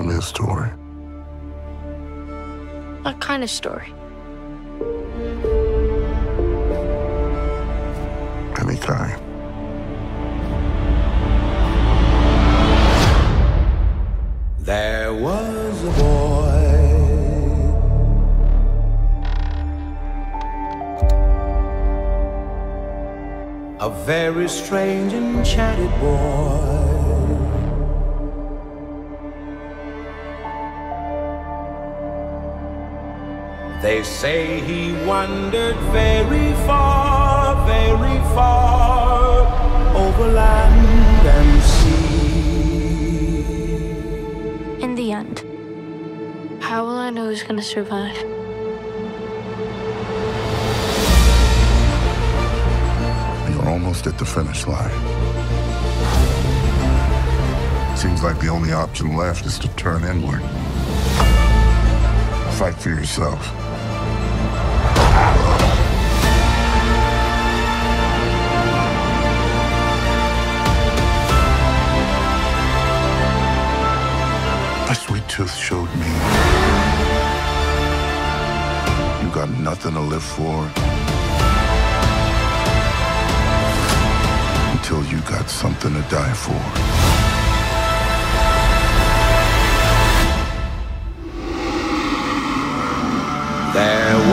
me a story. What kind of story? Any kind. There was a boy, a very strange enchanted boy. They say he wandered very far over land and sea. In the end, how will I know who's gonna survive? You're almost at the finish line. Seems like the only option left is to turn inward. Fight for yourself. My sweet tooth showed me you got nothing to live for until you got something to die for. There